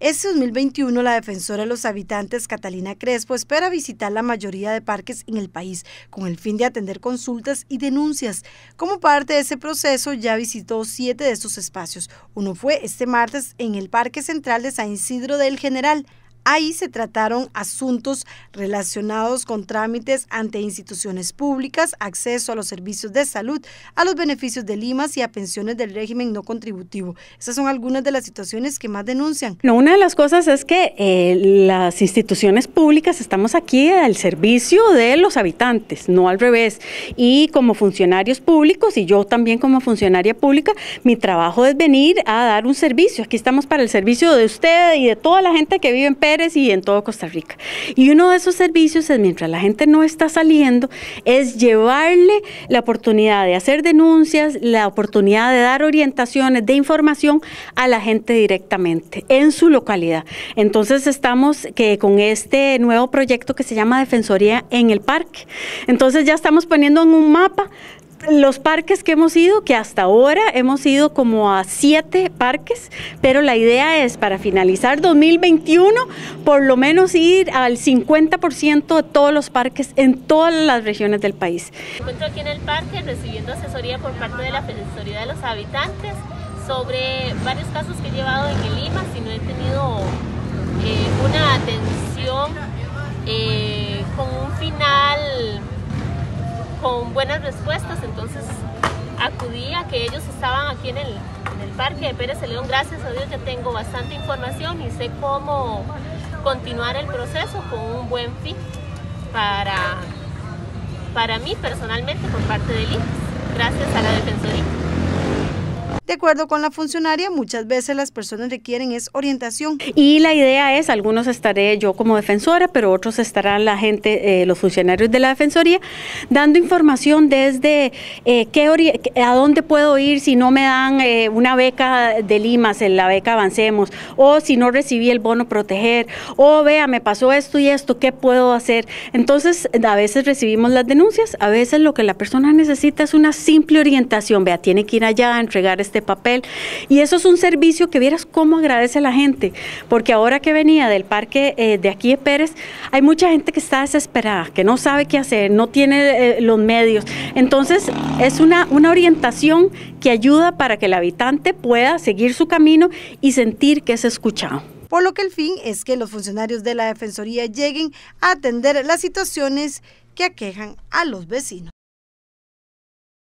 Este 2021, la defensora de los habitantes, Catalina Crespo, espera visitar la mayoría de parques en el país con el fin de atender consultas y denuncias. Como parte de ese proceso, ya visitó 7 de estos espacios. Uno fue este martes en el Parque Central de San Isidro del General. Ahí se trataron asuntos relacionados con trámites ante instituciones públicas, acceso a los servicios de salud, a los beneficios del IMAS y a pensiones del régimen no contributivo. Esas son algunas de las situaciones que más denuncian. Una de las cosas es que las instituciones públicas estamos aquí al servicio de los habitantes, no al revés. Y como funcionarios públicos, y yo también como funcionaria pública, mi trabajo es venir a dar un servicio. Aquí estamos para el servicio de usted y de toda la gente que vive en Pérez y en todo Costa Rica. Y uno de esos servicios es, mientras la gente no está saliendo, es llevarle la oportunidad de hacer denuncias, la oportunidad de dar orientaciones, de información a la gente directamente en su localidad. Entonces estamos con este nuevo proyecto que se llama Defensoría en el Parque. Entonces ya estamos poniendo en un mapa los parques que hemos ido, que hasta ahora hemos ido como a 7 parques, pero la idea es para finalizar 2021, por lo menos ir al 50% de todos los parques en todas las regiones del país. Me encuentro aquí en el parque recibiendo asesoría por parte de la Defensoría de los Habitantes sobre varios casos que he llevado en el IMAS y no he tenido una atención con un final con buenas respuestas, entonces acudí a que ellos estaban aquí en el Parque de Pérez Celedón. Gracias a Dios ya tengo bastante información y sé cómo continuar el proceso con un buen fin para mí personalmente por parte del IMAS, gracias a la Defensoría. De acuerdo con la funcionaria, muchas veces las personas requieren orientación. Y la idea es, algunos estaré yo como defensora, pero otros estarán la gente, los funcionarios de la Defensoría, dando información desde a dónde puedo ir si no me dan una beca del IMAS, la beca Avancemos, o si no recibí el bono Proteger, o vea, me pasó esto y esto, ¿qué puedo hacer? Entonces, a veces recibimos las denuncias, a veces lo que la persona necesita es una simple orientación, vea, tiene que ir allá a entregar este papel, y eso es un servicio que vieras cómo agradece a la gente, porque ahora que venía del parque de aquí de Pérez, hay mucha gente que está desesperada, que no sabe qué hacer, no tiene los medios, entonces es una orientación que ayuda para que el habitante pueda seguir su camino y sentir que es escuchado. Por lo que el fin es que los funcionarios de la Defensoría lleguen a atender las situaciones que aquejan a los vecinos.